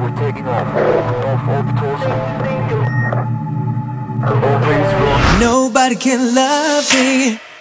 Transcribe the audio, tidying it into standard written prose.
We're taking off. Off orbitals. Always wrong. Nobody can love me